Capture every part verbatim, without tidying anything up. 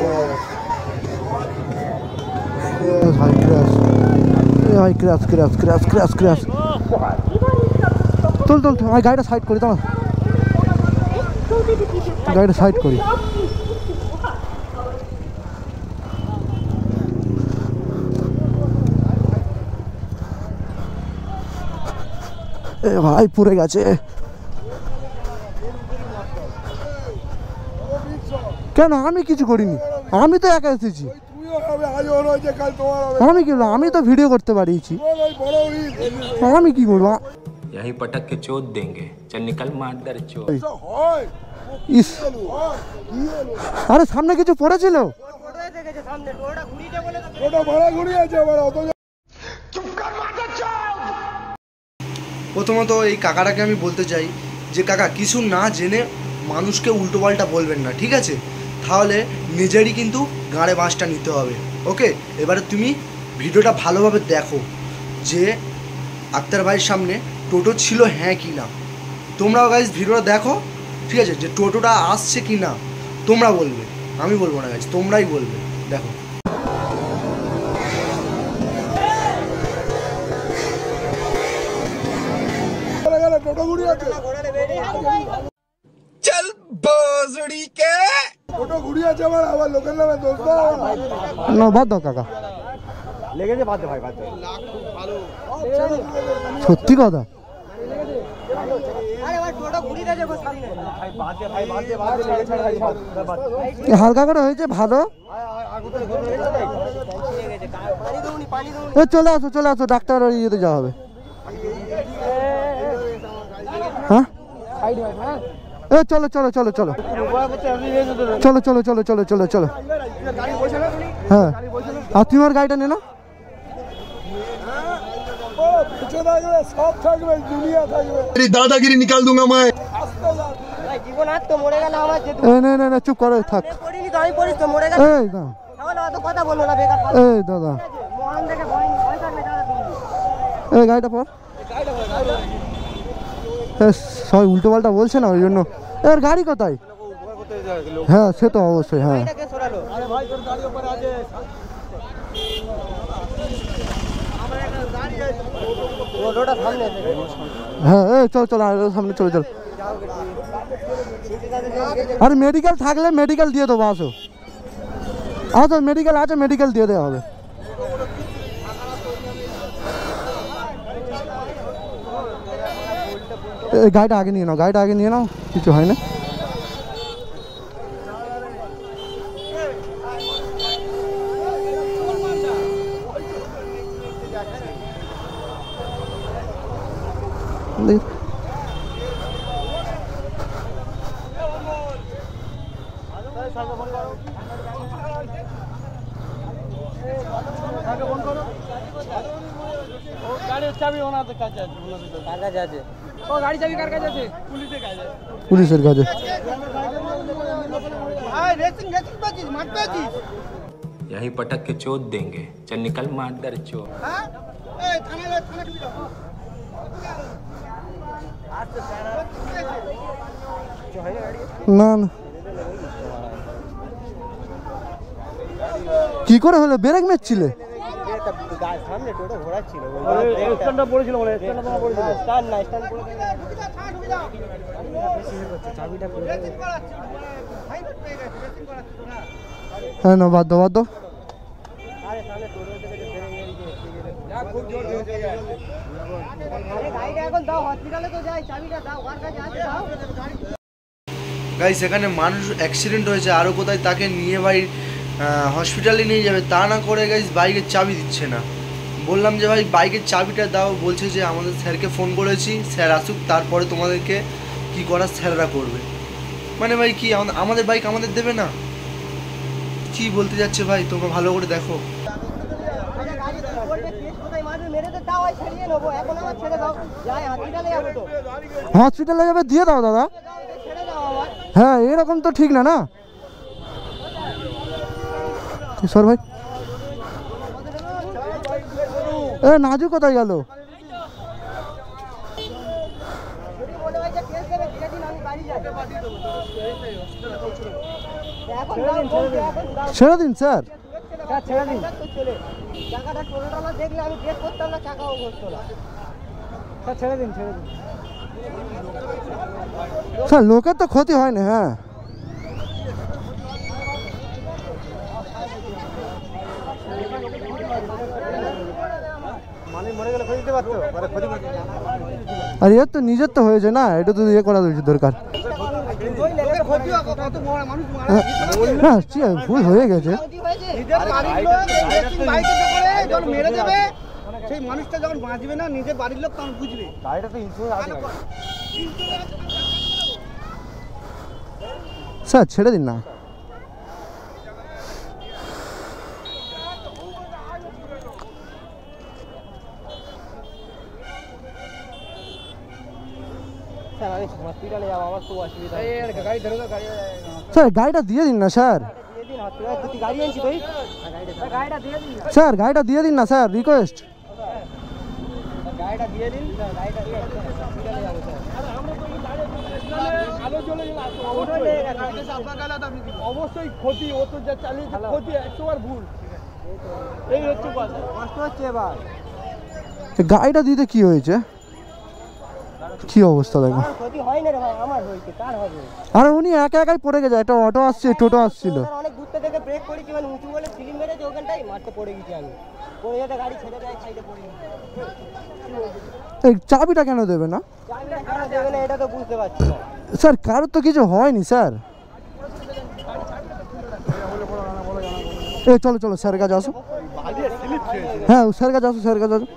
ভাই ক্র্যাশ, ভাই crash crash crash crash crash. চল চল আমি গাড়িটা সাইড করি, তোমার গাড়িটা সাইড করি। এ ভাই পুড়ে গেছে। কেন? আমি কিছু করিনি, আমি তো একা এসেছি। আমি কি, আমি তো ভিডিও করতে পারিছি, আমি কি করবো? यही पटक के चोट देंगे, चल निकल मादर चोट। ইস, আরে সামনে কিছু পড়েছিল। প্রথমত এই কাকাটাকে আমি বলতে চাই যে কাকা কিছু না জেনে মানুষকে উল্টোপাল্টা বলবেন না, ঠিক আছে? তাহলে নিজেরই কিন্তু গাঁড়ে বাঁশটা নিতে হবে। ওকে, এবারে তুমি ভিডিওটা ভালোভাবে দেখো যে আক্তার ভাইয়ের সামনে টোটো ছিল হ্যাঁ কি না। তোমরাও গাইজ ভিডিওটা দেখো, ঠিক আছে? যে টোটোটা আসছে কি না তোমরা বলবে, আমি বলবো না গাইজ, তোমরাই বলবে। দেখো चल बोजड़ी के টোটো ঘুরিয়ে আছে আমার, আবার লোকের নামে দোষ দাও না। বাদ দাও কাকা, লেগেছে, বাদ দে ভাই, বাদ দে। সত্যি কথা। হালকা করে হয়েছে, ভালো। চলে আসো চলে আসো, ডাক্তার ইয়েতে যাওয়া হবে। হ্যাঁ এ চলো চলো চলো চলো চলো চলো চলো চলো চলো চলো। হ্যাঁ, আর তুমি আর গাড়িটা নে না। तेरी दादागिरी निकाल दूंगा मैं। চুপ করো, থাক। এই না, এই দাদা, এই গাড়িটা পর। সবাই উল্টো পাল্টা বলছে না, ওই জন্য। এর গাড়ি কোথায়? হ্যাঁ সে তো অবশ্যই। হ্যাঁ হ্যাঁ এই চল চল সামনে চলে চল। আরে মেডিকেল থাকলে মেডিকেল দিয়ে দেবো, আসো আসো, মেডিকেল আছে, মেডিকেল দিয়ে দেওয়া হবে। এই গাড়িটা আগে নিয়ে নাও, গাড়িটা আগে নিয়ে নাও, কিছু হয় না। পুলিশের কাছে। यही पटक के चोट देंगे, चल निकल मादर चोट। না না, কি করে হলো? ব্রেক মারছিলে? সামনে টোটো ঘোড়া ছিল, স্ট্যান্ডটা পড়েছিল বলে, স্ট্যান্ডটা পড়েছিল, স্ট্যান্ড না, স্ট্যান্ড পড়ে গেছে। চাবিটা পড়ে গেছে। হ্যাঁ না, বাদ দাও বাদ দাও। আরে সামনে টোটো থেকে যে বেরিয়ে গেছে, যা খুব জোর হয়েছে গেল। আরে গাড়িটা এখন দাও, হসপিটালে তো যাই, চাবিটা দাও, ওর কাছে আছে, দাও। গাইস এখানে মানুষ অ্যাক্সিডেন্ট হয়েছে, আরও কোথায় তাকে নিয়ে ভাই হসপিটালে নিয়ে যাবে, তা না করে গাইস বাইকের চাবি দিচ্ছে না। বললাম যে ভাই বাইকের চাবিটা দাও, বলছে যে আমাদের স্যারকে ফোন করেছি, স্যার আসুক তারপরে তোমাদেরকে কি করার স্যাররা করবে। মানে ভাই কি আমাদের বাইক আমাদের দেবে না? কি বলতে যাচ্ছে ভাই, তোমরা ভালো করে দেখো। হসপিটালে যাবে, দিয়ে দাও দাদা। হ্যাঁ এরকম তো ঠিক না না সর ভাই। এ নাজু কোথায় গেল? এখন দাও, বলছি, এখন দাও। ছেড়ে দিন স্যার। স্যার, ছেড়ে দিন। তো ছেলে, চাকাটা টোটোটা দেখলে আমি ব্রেক করতাম না, চাকাও করতো না। স্যার, ছেড়ে দিন, ছেড়ে দিন। স্যার লোকের তো ক্ষতি হয় না। হ্যাঁ মানে মরে গেলে ক্ষতি দিতে পারতো, মানে ক্ষতি করতে আর এর তো নিজের তো হয়েছে না, এটা তো ইয়ে করা দরকার। হ্যাঁ ঠিক আছে, ভুল হয়ে গেছে। সেই মানুষটা যখন বাঁচবে না, নিজের বাড়ির লোক তখন বুঝবে। গাড়িটা তো ইন্স্যুরেন্স আছে। স্যার ছেড়ে দিন না। স্যার, আমি হসপিটালে যাবো, আমার খুব অসুবিধা। গাড়ি ধরে দাও, গাড়ি স্যার গাড়িটা দিয়ে দিন না স্যার। দিয়ে দিন, হসপিটালে তুই গাড়ি আনছি তুই, গাড়িটা দিয়ে দিন না। স্যার গাড়িটা দিয়ে দিন না স্যার, রিকোয়েস্ট। গাড়িটা দিয়ে দিন, গাড়িটা দিয়ে হসপিটালে যাবো স্যার। অবশ্যই ক্ষতি, ও তো যা চালিয়েছে ক্ষতি একশো বার ভুল। এই হচ্ছে কথা। কষ্ট হচ্ছে এবার। গাড়িটা দিতে কি হয়েছে, কি অবস্থা দেখো। আমার ক্ষতি হয় না রে ভাই, আমার হয়েছে, কার হবে? আরে উনি একা একাই পড়ে গেছে, একটা অটো আসছে, টোটো আসছিল। স্যার, অনেক দূর থেকে ব্রেক করেছি, মানে উঁচু বলে ফিলিং মেরেছে, ওখানটাই মারতে পড়ে গেছি আমি। পড়ে যেতে গাড়ি ছেড়ে দেয়, সাইডে পড়ে গেছি। এই চাবিটা কেন দেবে না চাবিটা কেন দেবে না, এটা তো বুঝতে পারছি না। স্যার? কারোর তো কিছু হয়নি স্যার। এই চলো চলো স্যারের কাছে আসো। হ্যাঁ স্যারের কাছে আসো, স্যারের কাছে আসো।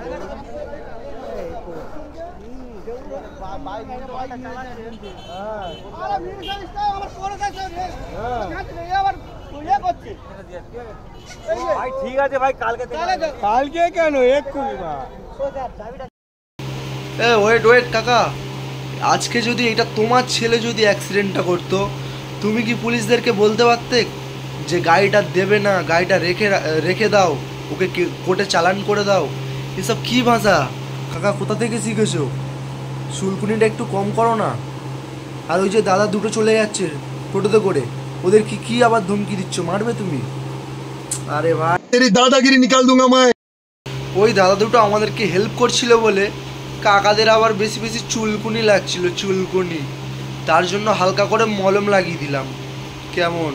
ঠিক আছে ভাই, কালকে কালকে কেন এক্ষুনি ভাই। এ ওয়েট ওয়েট কাকা, আজকে যদি এটা তোমার ছেলে যদি অ্যাক্সিডেন্টটা করতো, তুমি কি পুলিশদেরকে বলতে পারতে যে গাড়িটা দেবে না, গাড়িটা রেখে রা- রেখে দাও, ওকে কে- কোর্টে চালান করে দাও? এসব কি ভাষা কাকা, কোথা থেকে শিখেছো? চুলকুনিটা একটু কম করো না। আর ওই যে দাদা দুটো চলে যাচ্ছে টোটোতে করে, ওদের কি কি আবার ধমকি দিচ্ছ, মারবে তুমি? আরে ভাই, তেরি দাদাগিরি নিকাল দুঙ্গা मैं। ওই দাদা দুটো আমাদেরকে হেল্প করছিল বলে কাকাদের আবার বেশি বেশি চুলকুনি লাগছিল, চুলকুনি, তার জন্য হালকা করে মলম লাগিয়ে দিলাম। কেমন?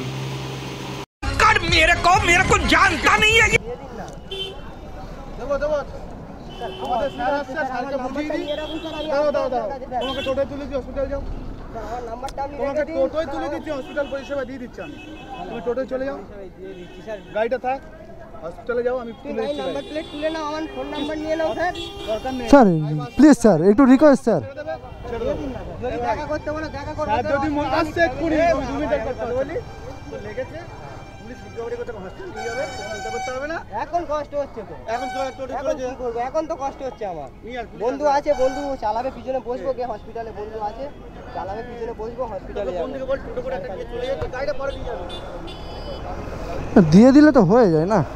দেবো দেবো। আমাদের স্যার আসছে, স্যারকে বুঝিয়ে দিই। দাও দাও দাও, তোমাকে টোটোয় তুলে দিই, হসপিটাল যাও। আমার নাম্বারটা আপনি তোমাকে রেখে দিন। টোটোয় তুলে দিচ্ছি, হসপিটাল পরিষেবা দিয়ে দিচ্ছি আমি। তুমি টোটোয় চলে যাও, দিয়ে দিচ্ছি স্যার। গাড়িটা থাক, হসপিটালে যাও, আমি তুই তুলে ভাই দিচ্ছি নাম্বার গাড়ি। প্লেট তুলে নাও, আমার ফোন নাম্বার নিয়ে নাও স্যার। দরকার নেই। স্যার প্লিজ স্যার, একটু রিকোয়েস্ট স্যার। ছেড়ে দেবো। যদি দেখা করতে বলো দেখা করবো। স্যার যদি মনে আসছে এক্ষুনি, তুমি দু মিনিট করতে বলি তো লেগেছে, পুলিশ রিকভারি করতে হসপিটাল নিয়ে যাবে, চিন্তা করতে হবে না। এখন কষ্ট হচ্ছে তো। এখন তো টোটো এখন চলে কি যাও। করবো, এখন তো কষ্ট হচ্ছে আমার। নিয়ে আর পুলিশ বন্ধু আছে, বন্ধু চালাবে, পিছনে বসবো, গিয়ে হসপিটালে বন্ধু আছে, চালাবে, পিছনে বসবো, হসপিটালে যাবো। বন্ধুকে বল টোটো করে একটা নিয়ে চলে যেতে, গাড়িটা পরে দিয়ে যাবে। দিয়ে দিলে তো হয়ে যায় না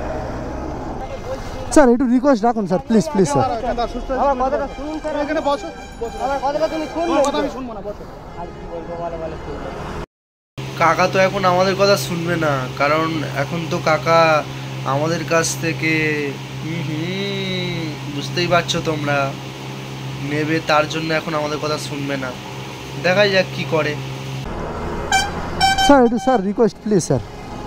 স্যার, একটু রিকোয়েস্ট রাখুন স্যার, প্লিজ প্লিজ স্যার। সুস্থ আমার কথাটা শুনুন স্যার, এখানে বসো, বসো। আমার কথাটা তুমি শুনবে তোমার কথা তো? আমি শুনবো না, বসো। আর কি বলবো, ভালো ভালো শুনবে। কাকা তো এখন আমাদের কথা শুনবে না, কারণ এখন তো কাকা আমাদের কাছ থেকে হুম হুম বুঝতেই পারছো তোমরা, নেবে, তার জন্য এখন আমাদের কথা শুনবে না। দেখা যাক কি করে। স্যার একটু স্যার রিকোয়েস্ট প্লিজ স্যার।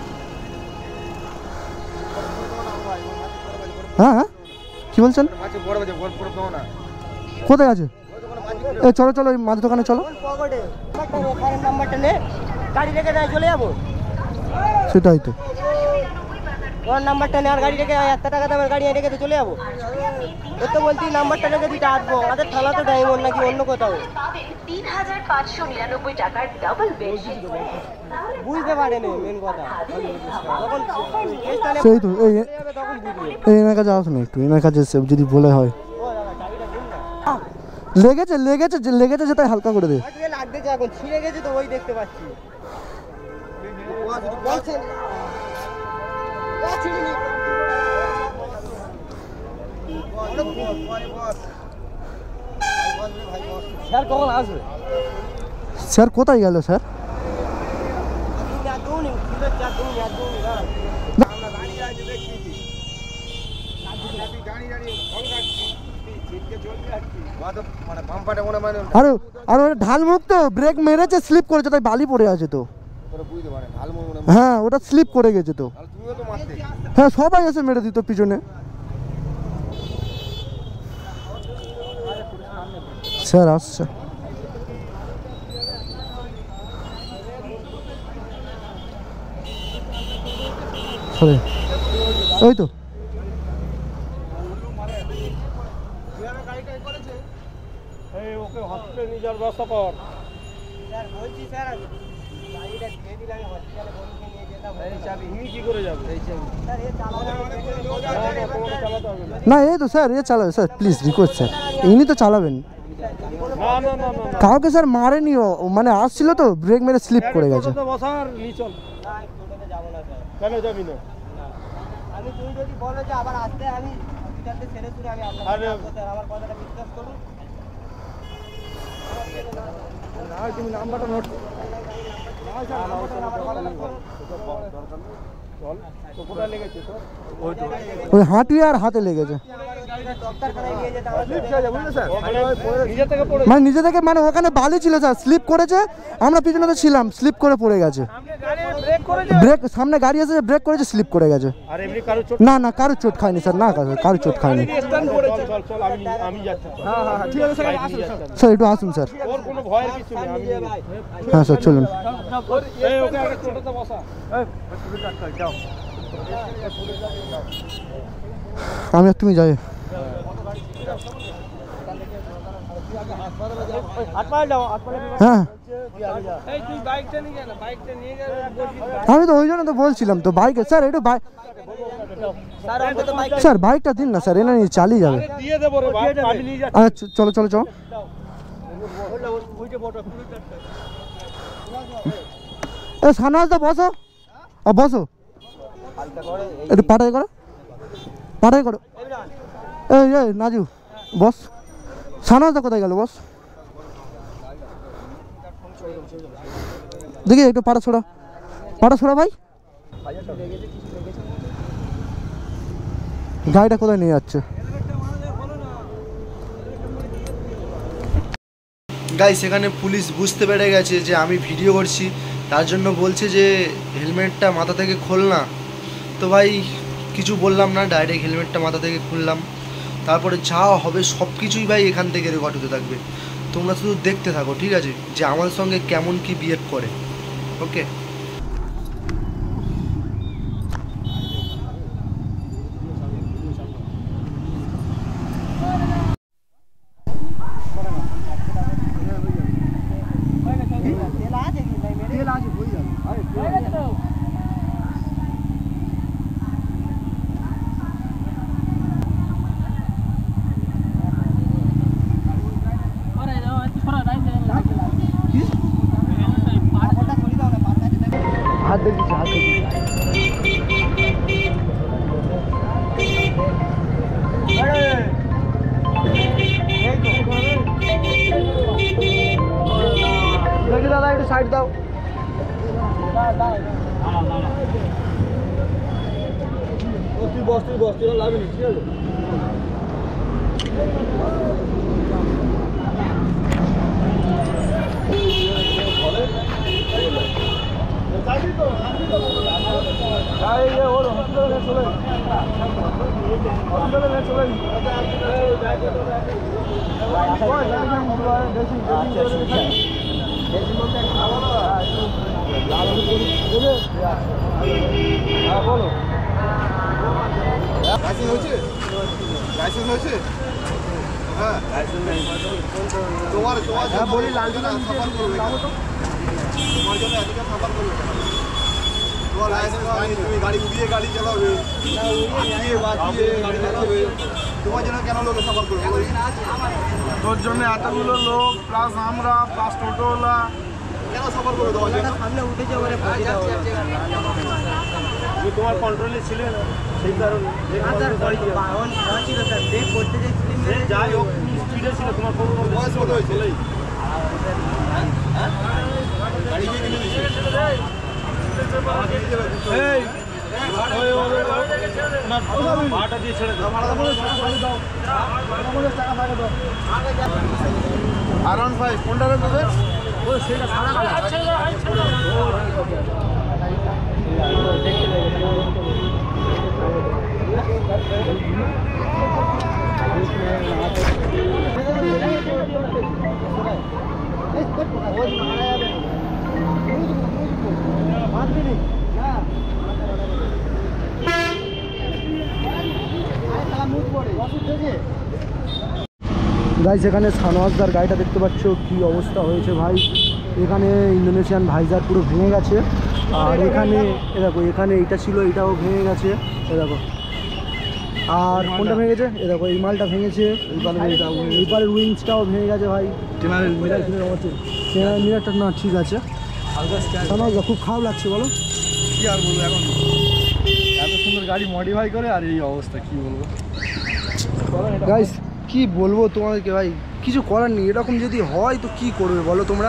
হ্যাঁ হ্যাঁ কি বলছেন? বড় বাজে, বড় বড় দাও না। কোথায় আছে? এ চলো চলো, ওই মাছ দোকানে চলো। কোন পকেটে? নাম্বারটা নে, কারের নাম্বারটা নে, গাড়ি রেখে দেয়, চলে যাবো। সেটাই তো। ওর নাম্বারটা নে, আর গাড়ি রেখে এত টাকা দামের গাড়ি রেখে তো চলে যাবো। ও তো বলছি নাম্বারটা রেখে দিতে আসবো, আমাদের থানা তো ডায়মন্ড নাকি অন্য কোথাও। তিন হাজার পাঁচশো নিরানব্বই টাকার ডাবল বেডশিট। বুঝতে পারেনি মেন কথা, তখন কেসটা নিয়ে সেই তো, এই চলে যাবে, তখন বুঝবে। এই এনার কাছে আসুন একটু, এনার কাছে এসে যদি বলে হয়। ও দাদা, চাবিটা দিন না। লেগেছে লেগেছে যে লেগেছে সেটাই হালকা করে দে। আজকে লাগতেছে, এখন ছিঁড়ে গেছে তো, ওই দেখতে পাচ্ছি। বলছেন ও ছিঁড়িনি। স্যার কখন আসবে? স্যার কোথায় গেল স্যার? আপনি ছিল চার দিন একদিন না আমরা দাঁড়িয়ে আছি দেখছি দাঁড়িয়ে দাঁড়িয়ে ফল কাটছি ছিটকে চলতে যাচ্ছি মানে বাম্পাটা মনে মানে আর আর ওটা ঢাল মুখ তো ব্রেক মেরেছে স্লিপ করেছে তাই বালি পড়ে আছে তো তোরা বুঝতে পারে ঢাল মনে হ্যাঁ ওটা স্লিপ করে গেছে তো আর তুমিও তো মারতে হ্যাঁ সবাই এসে মেরে দিত পিছনে স্যার আসছে সরি ওই তো এই ওকে হসপিটালে নিয়ে যাওয়ার ব্যবস্থা কর স্যার বলছি স্যার গাড়িটা দিয়ে দিলে আমি হসপিটালে বন্ধুকে নিয়ে যেতাম এই চাবি ইনি কি করে যাবে এই চাবি স্যার এ চালাতে চালাতে হবে না এই তো স্যার এ চালাবে স্যার প্লিজ রিকোয়েস্ট স্যার ইনি তো চালাবেন না না না না কাউকে স্যার মারেনি ও মানে আসছিল তো ব্রেক মেরে স্লিপ করে গেছে টোটোতে বসার নিয়ে চল না টোটোতে যাবো না স্যার কেন যাবি না আমি তুমি যদি বলো যে আবার আসতে আমি হসপিটালে ছেড়ে শুনে আমি আপনার আরে- আসবো স্যার আমার কথাটা বিশ্বাস করুন না তুমি নাম্বারটা নোট চল তো কোথায় লেগেছে তো ওই তো ওই হাঁটুয়ে আর হাতে লেগেছে ডক্টরখানায় নিয়ে যেতে আমার স্লিপ খেয়ে যাবে বুঝলে স্যার নিজে থেকে পড়ে মানে নিজে থেকে মানে ওখানে বালি ছিল স্যার স্লিপ করেছে আমরা পিছনে তো ছিলাম স্লিপ করে পড়ে গেছে গাড়ি ব্রেক করে ব্রেক সামনে গাড়ি এসেছে ব্রেক করেছে স্লিপ করে গেছে আর এমনি কারো চোট না না কারো চোট খায়নি স্যার না কারো চোট খায়নি স্ট্যান্ড করেছে চল চল আমি আমি যাচ্ছি হ্যাঁ হ্যাঁ ঠিক আছে স্যার আসুন স্যার একটু আসুন স্যার ওর কোনো ভয়ের কিছু নেই আমি হ্যাঁ স্যার চলুন এই ওকে আগে টোটোতে বসা এই পুলিশ আটকাল যাও আমি আর তুমি যাই আটপাল যাও আটপাল হ্যাঁ এই তুই বাইকটা নিয়ে যা না বাইকটা নিয়ে গেলে বসবি আমি তো ওই জন্য তো বলছিলাম তো বাইকে স্যার একটু বাইক স্যার আমাকে তো বাইক স্যার বাইকটা দিন না স্যার এনে নিয়ে চালিয়ে যাবে দিয়ে দেবো রে ভাই আমি নিয়ে যাচ্ছি আচ্ছা চলো চলো চলো এ সানাজদা বসো ও বসো একটু পাঠাই করো পাঠাই করো এই এই নাজু বস সানাজদা কোথায় গেল বস দেখি একটু পাড়া ছোড়া পাড়া ছোড়া ভাই গাড়িটা কোথায় নিয়ে যাচ্ছে গাইস সেখানে পুলিশ বুঝতে পেরে গেছে যে আমি ভিডিও করছি, তার জন্য বলছে যে হেলমেটটা মাথা থেকে খোল না। তো ভাই কিছু বললাম না, ডাইরেক্ট হেলমেটটা মাথা থেকে খুললাম। তারপরে যা হবে সব কিছুই ভাই এখান থেকে রেকর্ড হতে থাকবে, তোমরা শুধু দেখতে থাকো, ঠিক আছে, যে আমার সঙ্গে কেমন কি বিহেভ করে। ওকে তেল আছে কি নাই মেরে তেল আছে হয়ে যাবে আরে তেল আছে তো পরে দাও একটু পরে রাইট লাগে কি পাটা সরি দাও না পাটা দিতে হাত দেখি হাত দেখি দেখি দাদা একটু সাইড দাও। তুই বস তুই বস তুই লাগবে না, ঠিক আছে। বলো লাইসেন্স হয়েছে লাইসেন্স হয়েছে হ্যাঁ লাইসেন্স নেই তোমার তোমার হ্যাঁ বলি লাল জন্য সাফার করবে তোমার জন্য এদিকে সাফার করবে তোমার লাইসেন্স হয়নি, তুমি গাড়ি উড়িয়ে গাড়ি চালাবে বাঁচিয়ে বাঁচিয়ে গাড়ি চালাবে, তোমার জন্য কেন লোকে সাফার করবে? তোর জন্য এতগুলো লোক প্লাস আমরা প্লাস টোটোওয়ালা কেন সাফার করে দেওয়া যায়? সামনে উঠেছে ওরে পড়ে দাও তুমি তোমার কন্ট্রোলে ছিলে না সেই কারণে আদার বাহন ছিল স্যার ব্রেক করতে যে স্লিপ সে যাই হোক তুমি স্পিডে ছিল, তোমার কোনো বয়স কত হয়েছে? গাড়ি কে কিনে দিয়েছে? আর ওয়ান ফাইভ কোনটা রে তোদের? গাইস এখানে সানোয়াজদার গাড়িটা দেখতে পাচ্ছ কি অবস্থা হয়েছে ভাই। এখানে ইন্দোনেশিয়ান ভাইজার পুরো ভেঙে গেছে। আর এখানে এ দেখো এখানে এইটা ছিল, এটাও ভেঙে গেছে। এ দেখো আর কোনটা ভেঙে গেছে? এ দেখো এই মালটা ভেঙেছে। এইবারের উইংসটাও ভেঙে গেছে ভাই। টেনারের মিরার কিনে হচ্ছে, টেনারের মিরারটা না ঠিক আছে। সানোয়াজদা খুব খারাপ লাগছে বলো। কি আর বলবো, এখন এত সুন্দর গাড়ি মডিফাই করে আর এই অবস্থা, কি বলবো গাইস কি বলবো তোমাদেরকে ভাই, কিছু করার নেই। এরকম যদি হয় তো কি করবে বলো তোমরা?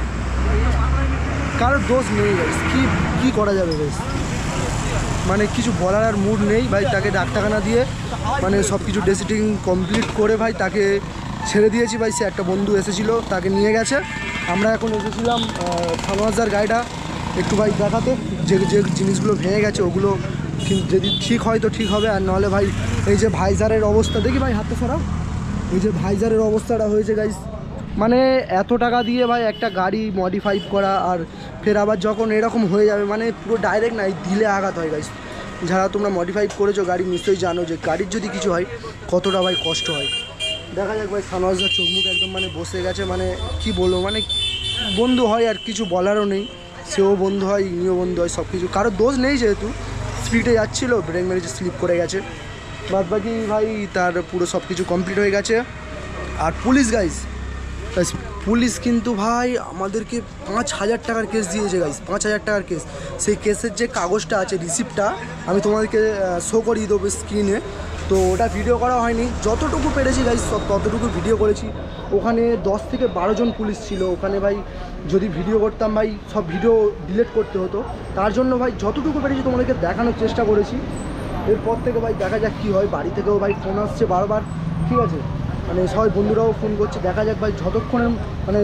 কারোর দোষ নেই গাইস, কি কি করা যাবে গাইস? মানে কিছু বলার আর মুড নেই ভাই। তাকে ডাক্তারখানা দিয়ে মানে সব কিছু ডেসিটিং কমপ্লিট করে ভাই তাকে ছেড়ে দিয়েছি ভাই। সে একটা বন্ধু এসেছিলো, তাকে নিয়ে গেছে। আমরা এখন এসেছিলাম সানোয়াজদার গাড়িটা একটু ভাই দেখাতে, যে যে জিনিসগুলো ভেঙে গেছে ওগুলো যদি ঠিক হয় তো ঠিক হবে, আর নাহলে ভাই এই যে ভাইজারের অবস্থা দেখি ভাই, হাতে সরাও। এই যে ভাইজারের অবস্থাটা হয়েছে গাইস, মানে এত টাকা দিয়ে ভাই একটা গাড়ি মডিফাই করা, আর ফের আবার যখন এরকম হয়ে যাবে মানে পুরো ডাইরেক্ট নাই দিলে আঘাত হয় গাইস। যারা তোমরা মডিফাই করেছো গাড়ি নিশ্চয়ই জানো যে গাড়ির যদি কিছু হয় কতটা ভাই কষ্ট হয়। দেখা যাক ভাই, সানোয়াজদার চোখ মুখ একদম মানে বসে গেছে। মানে কি বলবো, মানে বন্ধু হয় আর কিছু বলারও নেই। সেও বন্ধু হয়, ইনিও বন্ধু হয়, সব কিছু কারোর দোষ নেই। যেহেতু স্পিডে যাচ্ছিল, ব্রেক মেরেছে, স্লিপ করে গেছে। বাদ বাকি ভাই তার পুরো সব কিছু কমপ্লিট হয়ে গেছে। আর পুলিশ গাইস, পুলিশ কিন্তু ভাই আমাদেরকে পাঁচ হাজার টাকার কেস দিয়েছে গাইস, পাঁচ হাজার টাকার কেস। সেই কেসের যে কাগজটা আছে, রিসিপ্টটা আমি তোমাদেরকে শো করিয়ে দেবো স্ক্রিনে। তো ওটা ভিডিও করা হয়নি, যতটুকু পেরেছি গাইস সব ততটুকু ভিডিও করেছি। ওখানে দশ থেকে বারো জন পুলিশ ছিল ওখানে ভাই। যদি ভিডিও করতাম ভাই সব ভিডিও ডিলিট করতে হতো। তার জন্য ভাই যতটুকু পেরেছি তোমাদেরকে দেখানোর চেষ্টা করেছি। এরপর থেকে ভাই দেখা যাক কী হয়। বাড়ি থেকেও ভাই ফোন আসছে বারবার, ঠিক আছে, মানে সবাই বন্ধুরাও ফোন করছে। দেখা যাক ভাই যতক্ষণে মানে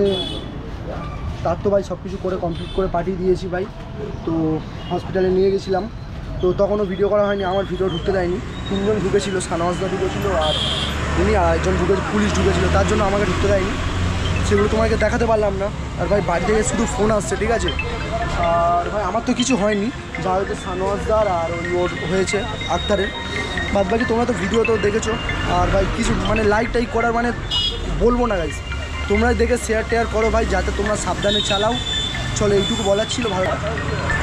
তার তো ভাই সব কিছু করে কমপ্লিট করে পাঠিয়ে দিয়েছি ভাই। তো হসপিটালে নিয়ে গেছিলাম, তো তখনও ভিডিও করা হয়নি, আমার ভিডিও ঢুকতে দেয়নি। তিনজন ঢুকেছিল, সানোয়াজদা ঢুকেছিল আর উনি আর একজন ঢুকে পুলিশ ঢুকেছিল, তার জন্য আমাকে ঢুকতে দেয়নি। সেগুলো তোমাকে দেখাতে পারলাম না। আর ভাই বাড়ি থেকে শুধু ফোন আসছে, ঠিক আছে। আর ভাই আমার তো কিছু হয়নি, যা হয়েছে সানোয়াজদার আর ওই ওর হয়েছে আক্তারের। বাদ বাকি তোমরা তো ভিডিও তো দেখেছো। আর ভাই কিছু মানে লাইক টাইক করার মানে বলবো না গাইস, তোমরা দেখে শেয়ার টেয়ার করো ভাই, যাতে তোমরা সাবধানে চালাও। চলো এইটুকু বলার ছিল, ভালো।